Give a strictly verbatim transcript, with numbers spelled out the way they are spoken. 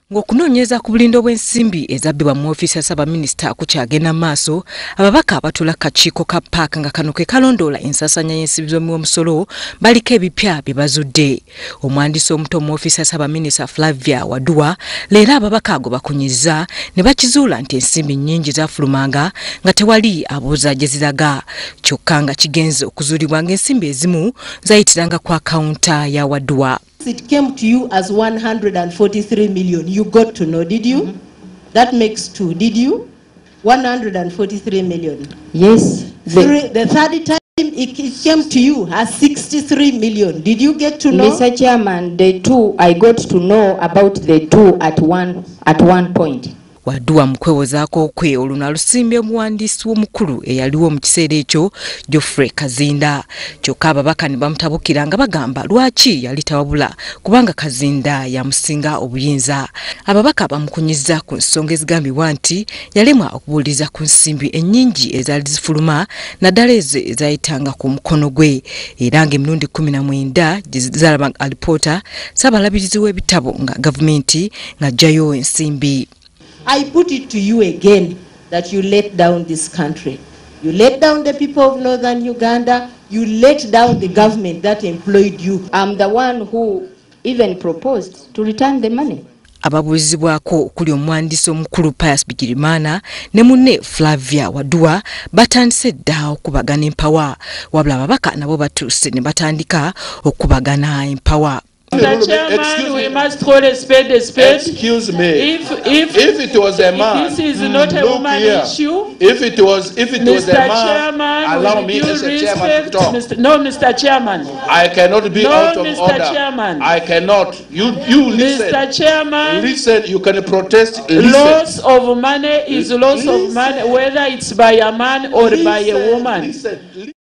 Ng'okunoonyereza ku bulindo bw'ensimbi ezabbibwa mu woofiisi ya Ssaabaminisita kukyagenda maaso, ababaka abatula kakiiko ka paaka nga kano ke kalondoola ensaasaanya y'ensimbi z'omusolo baliko ebipya bye bazudde. Omuwandiisi omuto mu woofiisi ya Ssaabaminisita Flavia Waduwa leero ababaka ago bakunyizza ne bakizuula nti ensimbi nnyingi zaafulumanga nga tewali abuuza gye ziraga. Kyokka nga kigenze okuzuulibwa ng'ensimbi ezimu zayitiranga ku akawunta ya Waduwa. It came to you as one hundred forty-three million. You got to know, did you? Mm-hmm. That makes two, did you? one hundred forty-three million. Yes. The, Three, the third time it, it came to you as sixty-three million. Did you get to know? Mister Chairman, the two, I got to know about the two at one, at one point. Waduwa mu kwewozaako kwe olwo alusimbye omuwandiisi w'omukulu eyaliwo mu kiseera ekyo Geoffrey Kazinda. Kyokka ababaka ne bamutabukira nga bagamba lwaki yali tawabula kubanga Kazinda yamusinga obuyinza. Ababaka bamukunyizza ku nsonga ezigambibwa nti yalemwa okubuuliza ku nsimbi ennyingi ezaali zifuluma naddala ezo ezayitanga ku mukono gwe, era ng'emirundi kkumi na mwenda gye zaalaba alipoota Ssaabalabirizi w'ebitabo nga gavumenti ng'aggyayo ensimbi. I put it to you again that you let down this country. You let down the people of northern Uganda. You let down the government that employed you. I'm the one who even proposed to return the money. Ababuulizibwako okuli omuwandiisi omukulu Pius Bigirimana ne munne Flavia Waduwa batandise dda okubagana empawa, wabula ababaka nabo batuuse ne batandika okubagana empawa. Mister Chairman, we must call a spade a spade. Excuse me. If if if it was a man, this is not a woman here. issue. If it was, if it was Mister a man, Chairman, allow me, Mister Mister Chairman, to talk. Mister No, Mister Chairman. I cannot be no, out of Mister order. Chairman. I cannot. You, you listen. Mister Chairman. Listen. You can protest. Listen. Loss of money is loss listen. of money, whether it's by a man or listen. by a woman. Listen.